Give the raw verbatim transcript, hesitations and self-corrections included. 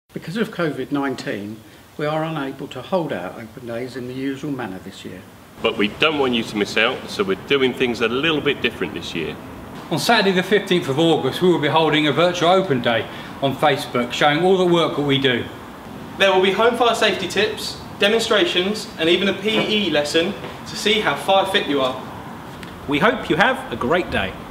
Because of COVID nineteen, we are unable to hold our open days in the usual manner this year. But we don't want you to miss out, so we're doing things a little bit different this year. On Saturday the fifteenth of August, we will be holding a virtual open day on Facebook, showing all the work that we do. There will be home fire safety tips, demonstrations, and even a P E lesson to see how fire fit you are. We hope you have a great day.